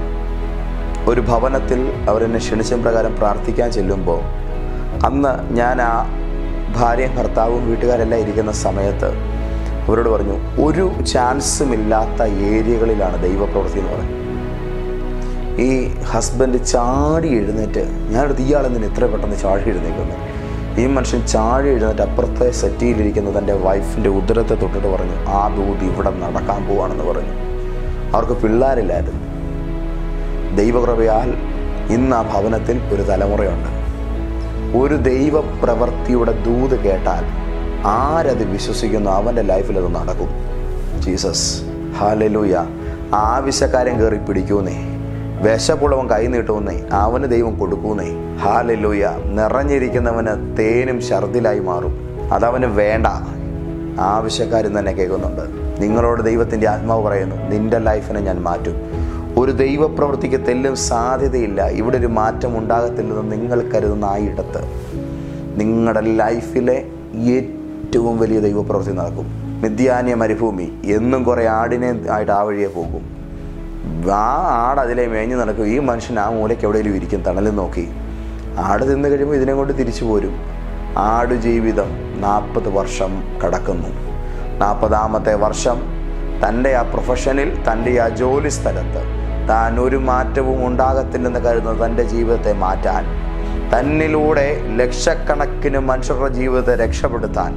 ഒരു ഭവനത്തിൽ അവരെന്നെ ക്ഷണിച്ച പ്രകാരം പ്രാർത്ഥിക്കാൻ ചെല്ലുമ്പോൾ അന്ന് ഞാൻ ആ ഭാര്യയും ഭർത്താവും വീട്ടുകാരെല്ലാം ഇരിക്കുന്ന സമയത്ത് അവരോട് പറഞ്ഞു, ഒരു ചാൻസും ഇല്ലാത്ത ഏരിയകളിലാണ് ദൈവപ്രവൃത്തി എന്ന് പറഞ്ഞു. ഈ ഹസ്ബൻഡ് ചാടി എഴുന്നേറ്റ്, ഞാനെടുത്ത് ഇയാളെന്തിന് ഇത്ര പെട്ടെന്ന് ചാടി എഴുന്നേക്കുന്നു. ഈ മനുഷ്യൻ ചാടി എഴുന്നേറ്റ് അപ്പുറത്തെ സെറ്റിയിലിരിക്കുന്ന തൻ്റെ വൈഫിൻ്റെ ഉദരത്തെ തൊട്ടിട്ട് പറഞ്ഞു, ആ ദൂത് ഇവിടെ നടക്കാൻ പോവാണെന്ന് പറഞ്ഞു. അവർക്ക് പിള്ളേരില്ലായിരുന്നു. ദൈവകൃപയാൽ ഇന്ന് ആ ഭവനത്തിൽ ഒരു തലമുറയുണ്ട്. ഒരു ദൈവപ്രവൃത്തിയുടെ ദൂത് കേട്ടാൽ ആരത് വിശ്വസിക്കുന്നു അവൻ്റെ ലൈഫിൽ അത് നടക്കും. Jesus, hallelujah. ആവശ്യക്കാരൻ കയറി പിടിക്കൂന്നേ, വിശപ്പുള്ളവൻ കൈ നീട്ടുന്നേ, അവന് ദൈവം കൊടുക്കൂന്നേ. ഹല്ലേലൂയ. നിറഞ്ഞിരിക്കുന്നവന് തേനും ഛർദിലായി മാറും. അതവന് വേണ്ട. ആവശ്യക്കാരൻ തന്നെ കേൾക്കുന്നുണ്ട്. നിങ്ങളോട് ദൈവത്തിൻ്റെ ആത്മാവ് പറയുന്നു, നിന്റെ ലൈഫിനെ ഞാൻ മാറ്റും. ഒരു ദൈവപ്രവൃത്തിക്ക് തെല്ലും സാധ്യതയില്ല, ഇവിടെ ഒരു മാറ്റം ഉണ്ടാകത്തില്ലെന്ന് നിങ്ങൾ കരുതുന്ന ആ ഇടത്ത് നിങ്ങളുടെ ലൈഫിലെ ഏറ്റവും വലിയ ദൈവപ്രവൃത്തി നടക്കും. മിദ്യാന്യ മരുഭൂമി എന്നും കുറേ ആടിനെ ആയിട്ട് ആ വഴിയെ പോകും. ആ ആട് അതിലെ മേഞ്ഞ് നടക്കും. ഈ മനുഷ്യൻ ആ മൂലയ്ക്ക് എവിടെയെങ്കിലും ഇരിക്കും, തണലിൽ നോക്കി. ആട് തിന്നു കഴിയുമ്പോൾ ഇതിനെ കൊണ്ട് തിരിച്ചു പോരും. ആട് ജീവിതം 40 വർഷം കടക്കുന്നു. 40ാമത്തെ വർഷം തൻ്റെ ആ പ്രൊഫഷനിൽ, തൻ്റെ ആ ജോലി സ്ഥലത്ത് താൻ ഒരു മാറ്റവും ഉണ്ടാകത്തില്ലെന്ന് കരുതുന്ന തൻ്റെ ജീവിതത്തെ മാറ്റാൻ, തന്നിലൂടെ ലക്ഷക്കണക്കിന് മനുഷ്യരുടെ ജീവിതത്തെ രക്ഷപ്പെടുത്താൻ,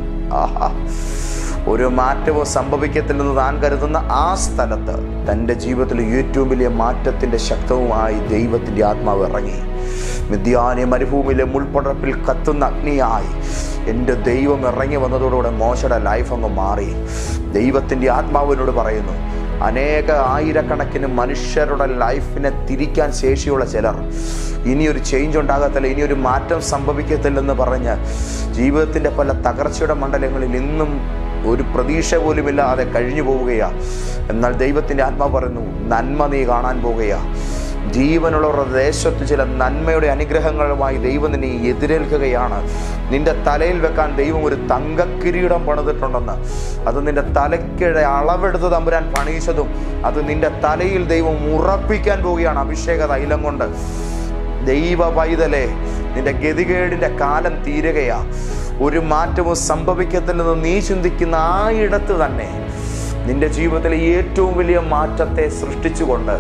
ഒരു മാറ്റവും സംഭവിക്കത്തില്ലെന്ന് താൻ കരുതുന്ന ആ സ്ഥലത്ത് തൻ്റെ ജീവിതത്തിൽ ഏറ്റവും വലിയ മാറ്റത്തിൻ്റെ ശക്തവുമായി ദൈവത്തിൻ്റെ ആത്മാവ് ഇറങ്ങി. മിദ്യാന്യ മരുഭൂമിയിലെ മുൾപ്പടർപ്പിൽ കത്തുന്ന അഗ്നിയായി എൻ്റെ ദൈവം ഇറങ്ങി വന്നതോടുകൂടെ മോശയുടെ ലൈഫ് അങ്ങ് മാറി. ദൈവത്തിൻ്റെ ആത്മാവിനോട് പറയുന്നു, അനേക ആയിരക്കണക്കിന് മനുഷ്യരുടെ ലൈഫിനെ തിരിക്കാൻ ശേഷിയുള്ള ചിലർ ഇനിയൊരു ചേഞ്ച് ഉണ്ടാകത്തില്ല, ഇനിയൊരു മാറ്റം സംഭവിക്കത്തില്ലെന്ന് പറഞ്ഞ് ജീവിതത്തിൻ്റെ പല തകർച്ചയുടെ മണ്ഡലങ്ങളിൽ ഇന്നും ഒരു പ്രതീക്ഷ പോലുമില്ലാതെ കഴിഞ്ഞു പോവുകയാണ്. എന്നാൽ ദൈവത്തിൻ്റെ ആത്മാവ് പറയുന്നു, നന്മ നീ കാണാൻ പോകുകയാണ്. ജീവനുള്ളവരുടെ ദേശത്ത് ചില നന്മയുടെ അനുഗ്രഹങ്ങളുമായി ദൈവം നിന്നെ എതിരേൽക്കുകയാണ്. നിന്റെ തലയിൽ വെക്കാൻ ദൈവം ഒരു തങ്കക്കിരീടം പണിതിട്ടുണ്ടെന്ന്. അത് നിന്റെ തലയ്ക്കിടെ അളവെടുത്ത് തമ്പുരാൻ പണിയിച്ചതും അത് നിന്റെ തലയിൽ ദൈവം ഉറപ്പിക്കാൻ പോവുകയാണ് അഭിഷേക തൈലം കൊണ്ട്. ദൈവ പൈതലേ, നിന്റെ ഗതികേടിൻ്റെ കാലം തീരുകയാ. ഒരു മാറ്റവും സംഭവിക്കത്തില്ലെന്ന് നീ ചിന്തിക്കുന്ന ആ ഇടത്ത് തന്നെ നിന്റെ ജീവിതത്തിലെ ഏറ്റവും വലിയ മാറ്റത്തെ സൃഷ്ടിച്ചുകൊണ്ട്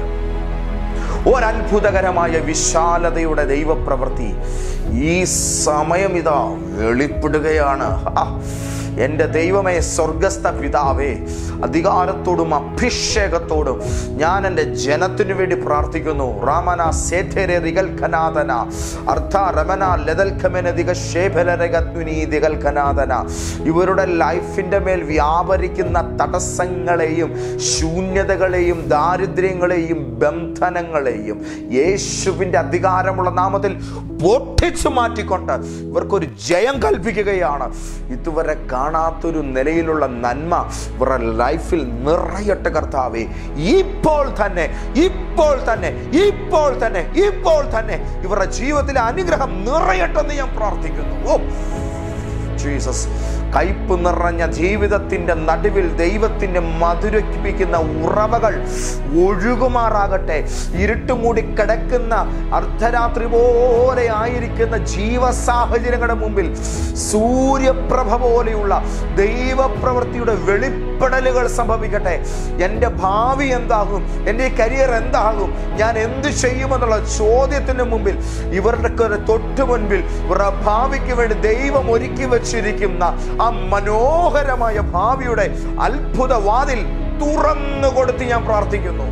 ഒരത്ഭുതകരമായ വിശാലതയുടെ ദൈവപ്രവൃത്തി ഈ സമയം ഇതാ വെളിപ്പെടുകയാണ്. എൻ്റെ ദൈവമേ, സ്വർഗസ്ഥ പിതാവേ, അധികാരത്തോടും അഭിഷേകത്തോടും ഞാൻ എൻ്റെ ജനത്തിനു വേണ്ടി പ്രാർത്ഥിക്കുന്നു. റാമന സേഥേരെ ദിഗൽഖനാദന അർത്ഥ രമന ലദൽഖമന ദിഗശേഭലരഗത്വിനി ദിഗൽഖനാദന. ഇവരുടെ ലൈഫിൻ്റെ മേൽ വ്യാപരിക്കുന്ന തടസ്സങ്ങളെയും ശൂന്യതകളെയും ദാരിദ്ര്യങ്ങളെയും ബന്ധനങ്ങളെയും യേശുവിൻ്റെ അധികാരമുള്ള നാമത്തിൽ പൊട്ടിച്ചു മാറ്റിക്കൊണ്ട് ഇവർക്കൊരു ജയം കൽപ്പിക്കുകയാണ്. ഇതുവരെ കാണാത്തൊരു നിലയിലുള്ള നന്മ ഇവരുടെ ലൈഫിൽ നിറയട്ടെ കർത്താവേ. ഇപ്പോൾ തന്നെ ഇപ്പോൾ തന്നെ ഇപ്പോൾ തന്നെ ഇപ്പോൾ തന്നെ ഇവരുടെ ജീവിതത്തിലെ അനുഗ്രഹം നിറയട്ടെന്ന് ഞാൻ പ്രാർത്ഥിക്കുന്നു. ഓ ജീസസ്, കയ്പ് നിറഞ്ഞ ജീവിതത്തിൻ്റെ നടുവിൽ ദൈവത്തിൻ്റെ മധുരപ്പിക്കുന്ന ഉറവകൾ ഒഴുകുമാറാകട്ടെ. ഇരുട്ടുമൂടി കിടക്കുന്ന അർദ്ധരാത്രി പോലെ ആയിരിക്കുന്ന ജീവസാഹചര്യങ്ങളുടെ മുമ്പിൽ സൂര്യപ്രഭ പോലെയുള്ള ദൈവപ്രവൃത്തിയുടെ വെളിപ്പെടലുകൾ സംഭവിക്കട്ടെ. എൻ്റെ ഭാവി എന്താകും, എൻ്റെ കരിയർ എന്താകും, ഞാൻ എന്ത് ചെയ്യുമെന്നുള്ള ചോദ്യത്തിന് മുമ്പിൽ ഇവരുടെ തൊട്ടു മുൻപിൽ ഇവരുടെ ഭാവിക്ക് വേണ്ടി ദൈവം ഒരുക്കി വച്ചിരിക്കുന്ന ആ മനോഹരമായ ഭാവിയുടെ അത്ഭുത വാതിൽ തുറന്നു കൊടുത്ത് ഞാൻ പ്രാർത്ഥിക്കുന്നു.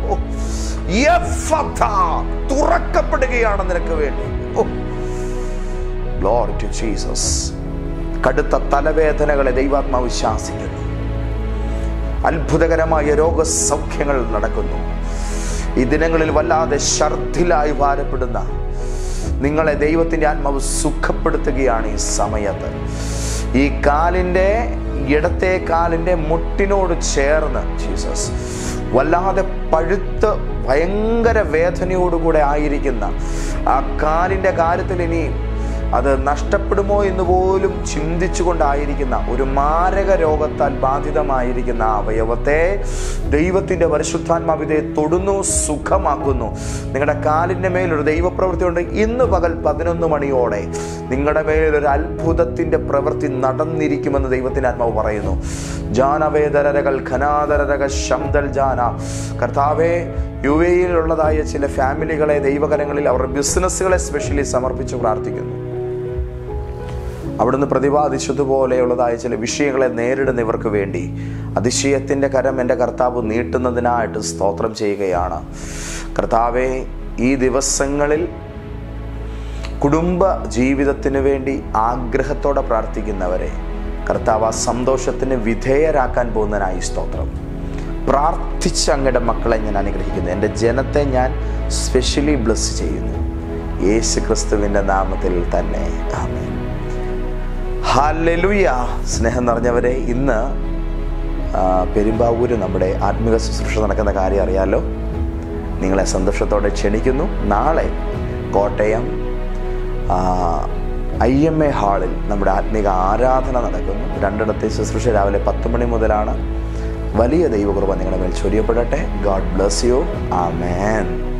തുറക്കപ്പെടുകയാണ് നിനക്ക് വേണ്ടി. Glory to Jesus. കടുത്ത തലവേദനകളെ ദൈവാത്മാവ് ശാസിക്കുന്നു. അത്ഭുതകരമായ രോഗസൗഖ്യങ്ങൾ നടക്കുന്നു. ഈ ദിനങ്ങളിൽ വല്ലാതെ ഛർദ്ദിലായി ഭാരപ്പെടുന്ന നിങ്ങളെ ദൈവത്തിൻ്റെ ആത്മാവ് സുഖപ്പെടുത്തുകയാണ് ഈ സമയത്ത്. ഈ കാലിൻ്റെ ഇടത്തെ കാലിൻ്റെ മുട്ടിനോട് ചേർന്ന് ജീസസ് വല്ലാതെ പഴുത്ത് ഭയങ്കര വേദനയോടുകൂടെ ആയിരിക്കുന്ന ആ കാലിൻ്റെ കാര്യത്തിൽ ഇനി അത് നഷ്ടപ്പെടുമോ എന്ന് പോലും ചിന്തിച്ചുകൊണ്ടായിരിക്കുന്ന ഒരു മാരക രോഗത്താൽ ബാധിതമായിരിക്കുന്ന ആ അവയവത്തെ ദൈവത്തിൻ്റെ പരിശുദ്ധാത്മാവിനെ തൊടുന്നു, സുഖമാക്കുന്നു. നിങ്ങളുടെ കാലിൻ്റെ മേലൊരു ദൈവപ്രവൃത്തിയുണ്ട്. ഇന്ന് പകൽ 11 മണിയോടെ നിങ്ങളുടെ മേലൊരു അത്ഭുതത്തിൻ്റെ പ്രവൃത്തി നടന്നിരിക്കുമെന്ന് ദൈവത്തിൻ്റെ ആത്മാവ് പറയുന്നു. ജാനവേദരകൾ ഘനാദരക ശംദൽ ജാന. കർത്താവേ, UAE-യിലുള്ളതായ ചില ഫാമിലികളെ ദൈവകരങ്ങളിൽ അവരുടെ ബിസിനസ്സുകളെ സ്പെഷ്യലി സമർപ്പിച്ച് പ്രാർത്ഥിക്കുന്നു. അവിടുന്ന് പ്രതിപാദിച്ചതുപോലെയുള്ളതായ ചില വിഷയങ്ങളെ നേരിടുന്നവർക്ക് വേണ്ടി അതിശയത്തിൻ്റെ കരം എൻ്റെ കർത്താവ് നീട്ടുന്നതിനായിട്ട് സ്തോത്രം ചെയ്യുകയാണ്. കർത്താവെ, ഈ ദിവസങ്ങളിൽ കുടുംബ ജീവിതത്തിന് വേണ്ടി ആഗ്രഹത്തോടെ പ്രാർത്ഥിക്കുന്നവരെ കർത്താവ് ആ സന്തോഷത്തിന് വിധേയരാക്കാൻ പോകുന്നതിനായി സ്തോത്രം. പ്രാർത്ഥിച്ച് അങ്ങയുടെ മക്കളെ ഞാൻ അനുഗ്രഹിക്കുന്നു. എൻ്റെ ജനത്തെ ഞാൻ സ്പെഷ്യലി ബ്ലെസ് ചെയ്യുന്നു. യേശു ക്രിസ്തുവിൻ്റെ നാമത്തിൽ തന്നെ ആമേൻ. ഹല്ലേലൂയ. സ്നേഹം നിറഞ്ഞവരെ, ഇന്ന് പെരുമ്പാവൂര് നമ്മുടെ ആത്മീക ശുശ്രൂഷ നടക്കുന്ന കാര്യം അറിയാലോ. നിങ്ങളെ സന്തോഷത്തോടെ ക്ഷണിക്കുന്നു. നാളെ കോട്ടയം IMA ഹാളിൽ നമ്മുടെ ആത്മീക ആരാധന നടക്കുന്നു. രണ്ടിടത്തെ ശുശ്രൂഷ രാവിലെ 10 മണി മുതലാണ്. വലിയ ദൈവകൃപ നിങ്ങളുടെ മേൽ ചൊരിയപ്പെടട്ടെ. God bless you. ആമേൻ.